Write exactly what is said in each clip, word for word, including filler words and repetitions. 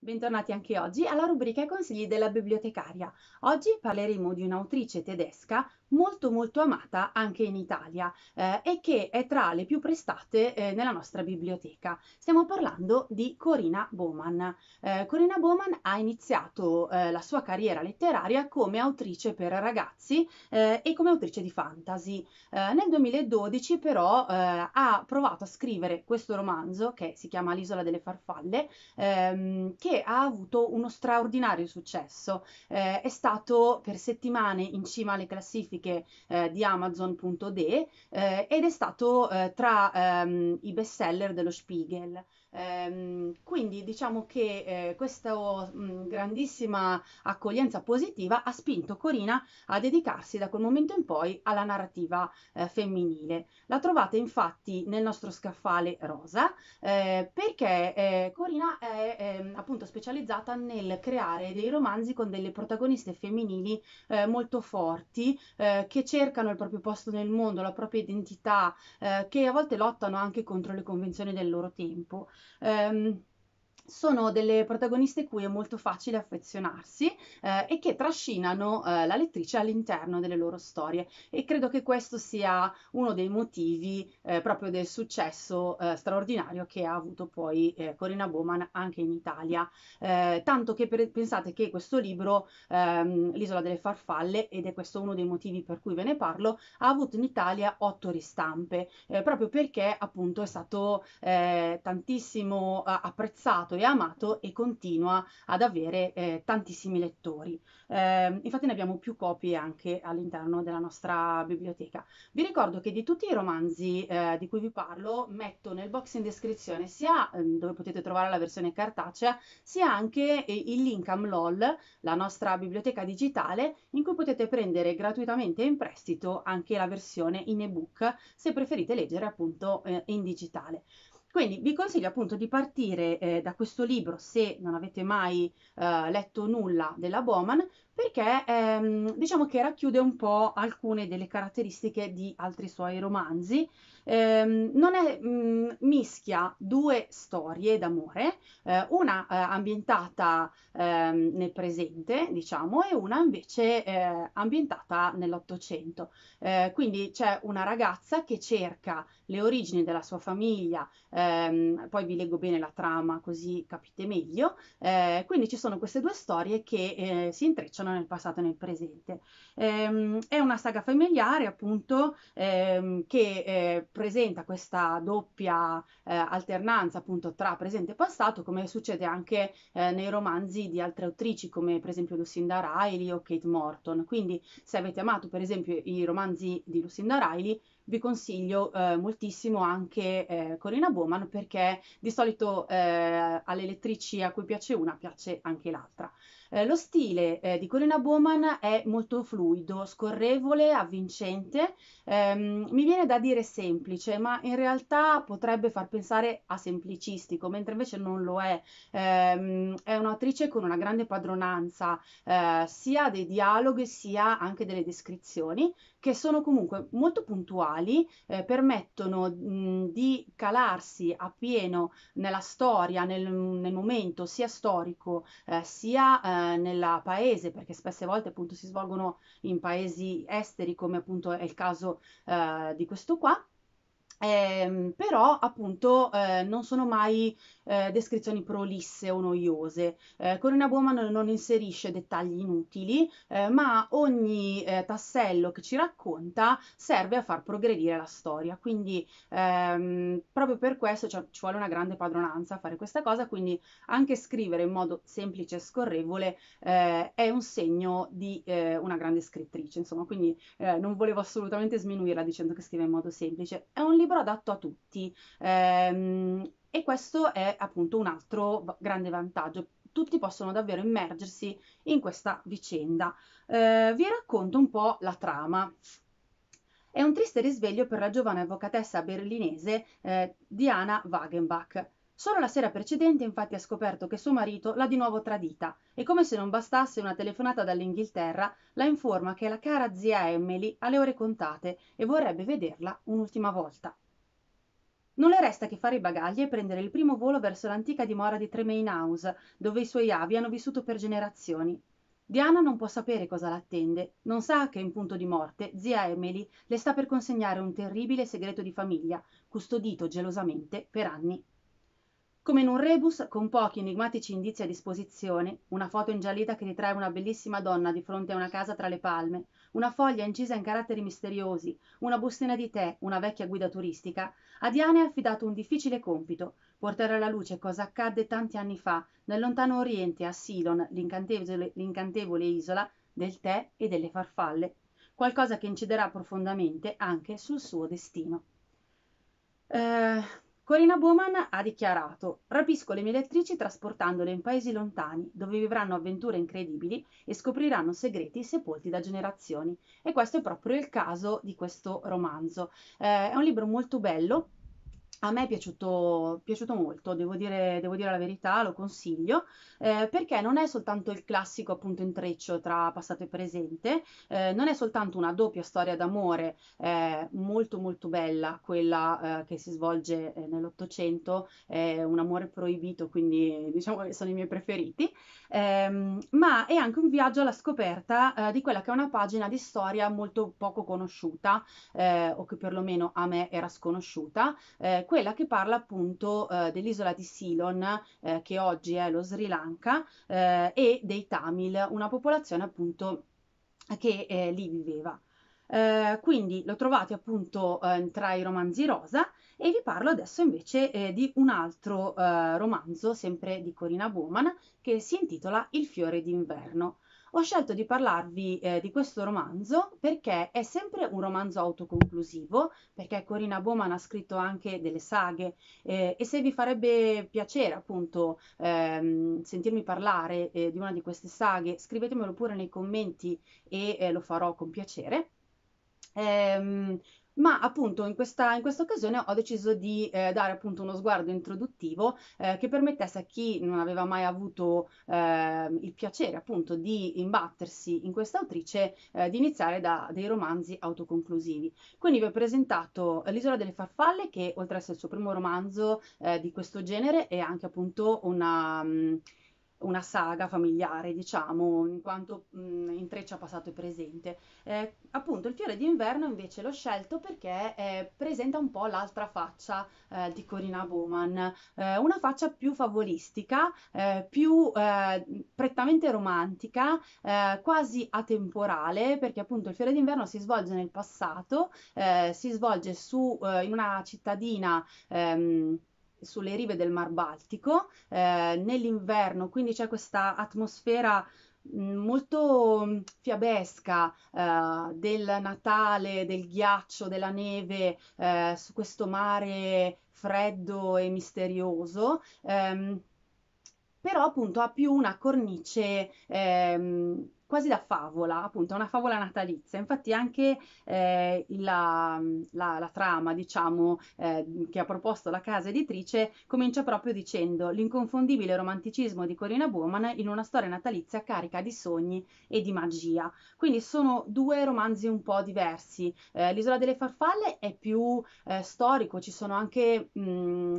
Bentornati anche oggi alla rubrica I consigli della bibliotecaria. Oggi parleremo di un'autrice tedesca molto molto amata anche in Italia eh, e che è tra le più prestate eh, nella nostra biblioteca. Stiamo parlando di Corinna Baumann. Eh, Corinna Baumann ha iniziato eh, la sua carriera letteraria come autrice per ragazzi eh, e come autrice di fantasy. Eh, nel duemiladodici però eh, ha provato a scrivere questo romanzo che si chiama L'isola delle farfalle, ehm, che ha avuto uno straordinario successo. Eh, è stato per settimane in cima alle classifiche eh, di Amazon.de eh, ed è stato eh, tra ehm, i best seller dello Spiegel. Ehm, quindi diciamo che eh, questa mh, grandissima accoglienza positiva ha spinto Corina a dedicarsi da quel momento in poi alla narrativa eh, femminile. La trovate infatti nel nostro scaffale rosa eh, perché eh, Corina è ehm, appunto specializzata nel creare dei romanzi con delle protagoniste femminili eh, molto forti, eh, che cercano il proprio posto nel mondo, la propria identità, eh, che a volte lottano anche contro le convenzioni del loro tempo. Ehm, sono delle protagoniste cui è molto facile affezionarsi eh, e che trascinano eh, la lettrice all'interno delle loro storie, e credo che questo sia uno dei motivi eh, proprio del successo eh, straordinario che ha avuto poi eh, Corinna Baumann anche in Italia. Eh, tanto che per- pensate che questo libro, ehm, L'isola delle farfalle, ed è questo uno dei motivi per cui ve ne parlo, ha avuto in Italia otto ristampe, eh, proprio perché appunto è stato eh, tantissimo eh, apprezzato e amato e continua ad avere eh, tantissimi lettori. Eh, infatti ne abbiamo più copie anche all'interno della nostra biblioteca. Vi ricordo che di tutti i romanzi eh, di cui vi parlo metto nel box in descrizione sia ehm, dove potete trovare la versione cartacea, sia anche eh, il link a Mlol, la nostra biblioteca digitale, in cui potete prendere gratuitamente in prestito anche la versione in ebook se preferite leggere appunto eh, in digitale. Quindi vi consiglio appunto di partire eh, da questo libro se non avete mai eh, letto nulla della Baumann, perché ehm, diciamo che racchiude un po' alcune delle caratteristiche di altri suoi romanzi. Ehm, non è, mh, mischia due storie d'amore, eh, una eh, ambientata ehm, nel presente, diciamo, e una invece eh, ambientata nell'Ottocento. Eh, quindi c'è una ragazza che cerca le origini della sua famiglia, ehm, poi vi leggo bene la trama così capite meglio. Eh, quindi ci sono queste due storie che eh, si intrecciano nel passato e nel presente. Ehm, è una saga familiare, appunto, ehm, che eh, presenta questa doppia eh, alternanza appunto tra presente e passato, come succede anche eh, nei romanzi di altre autrici, come per esempio Lucinda Riley o Kate Morton. Quindi, se avete amato per esempio i romanzi di Lucinda Riley, vi consiglio eh, moltissimo anche eh, Corinna Baumann, perché di solito eh, alle lettrici a cui piace una piace anche l'altra. Eh, lo stile eh, di Corinna Baumann è molto fluido, scorrevole, avvincente, ehm, mi viene da dire semplice, ma in realtà potrebbe far pensare a semplicistico, mentre invece non lo è. Ehm, è un'autrice con una grande padronanza eh, sia dei dialoghi sia anche delle descrizioni, che sono comunque molto puntuali, eh, permettono mh, di calarsi appieno nella storia, nel, nel momento sia storico eh, sia eh, nella paese, perché spesse volte appunto si svolgono in paesi esteri, come appunto è il caso eh, di questo qua. Ehm, però appunto eh, non sono mai eh, descrizioni prolisse o noiose. Eh, Corinna Baumann non inserisce dettagli inutili, eh, ma ogni eh, tassello che ci racconta serve a far progredire la storia. Quindi ehm, proprio per questo cioè, ci vuole una grande padronanza a fare questa cosa, quindi anche scrivere in modo semplice e scorrevole eh, è un segno di eh, una grande scrittrice, insomma, quindi eh, non volevo assolutamente sminuirla dicendo che scrive in modo semplice. È un libro adatto a tutti, ehm, e questo è appunto un altro v- grande vantaggio. Tutti possono davvero immergersi in questa vicenda. Eh, vi racconto un po' la trama. È un triste risveglio per la giovane avvocatessa berlinese eh, Diana Wagenbach. Solo la sera precedente infatti ha scoperto che suo marito l'ha di nuovo tradita, e come se non bastasse una telefonata dall'Inghilterra la informa che la cara zia Emily ha le ore contate e vorrebbe vederla un'ultima volta. Non le resta che fare i bagagli e prendere il primo volo verso l'antica dimora di Tremaine House, dove i suoi avi hanno vissuto per generazioni. Diana non può sapere cosa l'attende, non sa che in punto di morte zia Emily le sta per consegnare un terribile segreto di famiglia, custodito gelosamente per anni. Come in un rebus, con pochi enigmatici indizi a disposizione, una foto ingiallita che ritrae una bellissima donna di fronte a una casa tra le palme, una foglia incisa in caratteri misteriosi, una bustina di tè, una vecchia guida turistica, a Diane è affidato un difficile compito, portare alla luce cosa accadde tanti anni fa, nel lontano Oriente, a Ceylon, l'incantevole, l'incantevole isola del tè e delle farfalle, qualcosa che inciderà profondamente anche sul suo destino. Eh, Corina Bowman ha dichiarato: rapisco le mie lettrici trasportandole in paesi lontani, dove vivranno avventure incredibili e scopriranno segreti sepolti da generazioni. E questo è proprio il caso di questo romanzo. Eh, è un libro molto bello. A me è piaciuto, piaciuto molto, devo dire, devo dire la verità, lo consiglio, eh, perché non è soltanto il classico appunto intreccio tra passato e presente, eh, non è soltanto una doppia storia d'amore eh, molto molto bella, quella eh, che si svolge eh, nell'Ottocento, è un amore proibito, quindi diciamo che sono i miei preferiti, ehm, ma è anche un viaggio alla scoperta eh, di quella che è una pagina di storia molto poco conosciuta, eh, o che perlomeno a me era sconosciuta, eh, quella che parla appunto eh, dell'isola di Ceylon, eh, che oggi è lo Sri Lanka, eh, e dei Tamil, una popolazione appunto che eh, lì viveva. Eh, quindi lo trovate appunto eh, tra i romanzi rosa e vi parlo adesso invece eh, di un altro eh, romanzo, sempre di Corina Bowman, che si intitola Il fiore d'inverno. Ho scelto di parlarvi eh, di questo romanzo perché è sempre un romanzo autoconclusivo, perché Corina Bowman ha scritto anche delle saghe eh, e se vi farebbe piacere appunto ehm, sentirmi parlare eh, di una di queste saghe, scrivetemelo pure nei commenti e eh, lo farò con piacere. Ehm, ma appunto in questa, in questa occasione ho deciso di eh, dare appunto uno sguardo introduttivo eh, che permettesse a chi non aveva mai avuto eh, il piacere appunto di imbattersi in questa autrice eh, di iniziare da dei romanzi autoconclusivi. Quindi vi ho presentato eh, L'isola delle farfalle, che oltre ad essere il suo primo romanzo eh, di questo genere è anche appunto una... mh, una saga familiare, diciamo, in quanto mh, intreccia passato e presente. Eh, appunto, il fiore d'inverno invece l'ho scelto perché eh, presenta un po' l'altra faccia eh, di Corina Bowman, eh, una faccia più favolistica, eh, più eh, prettamente romantica, eh, quasi atemporale, perché appunto il fiore d'inverno si svolge nel passato, eh, si svolge su, eh, in una cittadina ehm, sulle rive del Mar Baltico, eh, nell'inverno, quindi c'è questa atmosfera mh, molto mh, fiabesca eh, del Natale, del ghiaccio, della neve eh, su questo mare freddo e misterioso. Ehm, però appunto ha più una cornice ehm, quasi da favola, appunto è una favola natalizia. Infatti anche eh, la, la- la trama, diciamo, eh, che ha proposto la casa editrice comincia proprio dicendo l'inconfondibile romanticismo di Corina Bowman in una storia natalizia carica di sogni e di magia. Quindi sono due romanzi un po' diversi. Eh, L'Isola delle farfalle è più eh, storico, ci sono anche mh,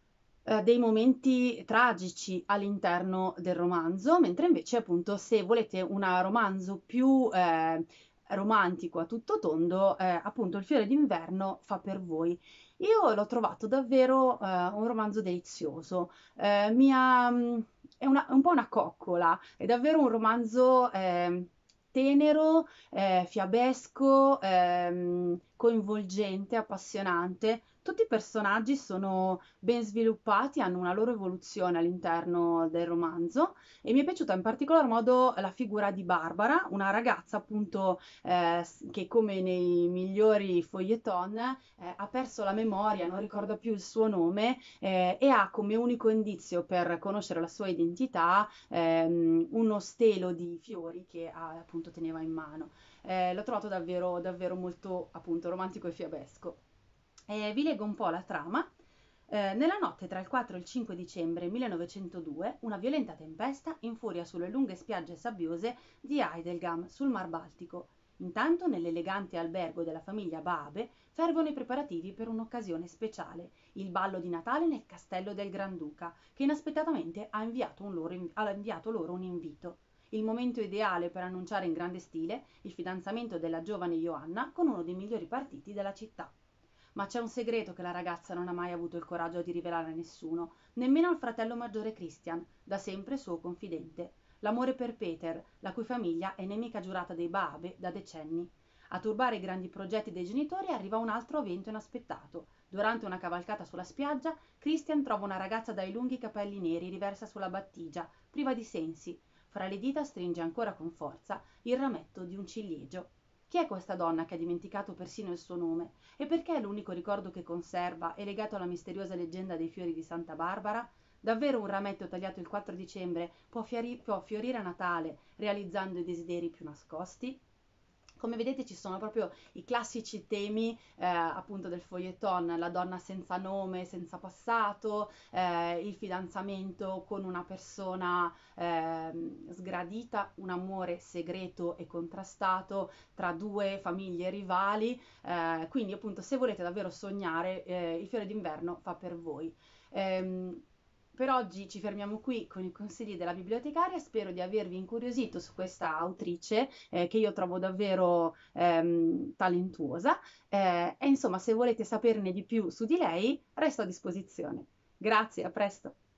eh, dei momenti tragici all'interno del romanzo, mentre invece appunto se volete un romanzo più eh, romantico a tutto tondo, eh, appunto Il fiore d'inverno fa per voi. Io l'ho trovato davvero eh, un romanzo delizioso, eh, mi ha, mh, è, una- è un po' una coccola, è davvero un romanzo ehm, tenero, eh, fiabesco, ehm, coinvolgente, appassionante. Tutti i personaggi sono ben sviluppati, hanno una loro evoluzione all'interno del romanzo e mi è piaciuta in particolar modo la figura di Barbara, una ragazza appunto eh, s- che come nei migliori feuilleton eh, ha perso la memoria, non ricorda più il suo nome eh, e ha come unico indizio per conoscere la sua identità ehm, uno stelo di fiori che ah, appunto teneva in mano. Eh, l'ho trovato davvero, davvero molto appunto romantico e fiabesco. Eh, vi leggo un po' la trama. Eh, nella notte tra il quattro e il cinque dicembre millenovecentodue, una violenta tempesta infuria sulle lunghe spiagge sabbiose di Heidelgam, sul Mar Baltico. Intanto, nell'elegante albergo della famiglia Baabe, fervono i preparativi per un'occasione speciale, il ballo di Natale nel castello del Granduca, che inaspettatamente ha inviato, un loro, ha inviato loro un invito. Il momento ideale per annunciare in grande stile il fidanzamento della giovane Johanna con uno dei migliori partiti della città. Ma c'è un segreto che la ragazza non ha mai avuto il coraggio di rivelare a nessuno, nemmeno al fratello maggiore Christian, da sempre suo confidente. L'amore per Peter, la cui famiglia è nemica giurata dei Baabe da decenni. A turbare i grandi progetti dei genitori arriva un altro evento inaspettato. Durante una cavalcata sulla spiaggia, Christian trova una ragazza dai lunghi capelli neri riversa sulla battigia, priva di sensi. Fra le dita stringe ancora con forza il rametto di un ciliegio. Chi è questa donna che ha dimenticato persino il suo nome? E perché l'unico ricordo che conserva è legato alla misteriosa leggenda dei fiori di Santa Barbara? Davvero un rametto tagliato il quattro dicembre può, fiori- può fiorire a Natale, realizzando i desideri più nascosti? Come vedete ci sono proprio i classici temi eh, appunto del feuilleton, la donna senza nome, senza passato, eh, il fidanzamento con una persona eh, sgradita, un amore segreto e contrastato tra due famiglie rivali, eh, quindi appunto se volete davvero sognare, eh, il fiore d'inverno fa per voi. Ehm, per oggi ci fermiamo qui con i consigli della bibliotecaria, spero di avervi incuriosito su questa autrice eh, che io trovo davvero ehm, talentuosa eh, e insomma se volete saperne di più su di lei resto a disposizione. Grazie, a presto.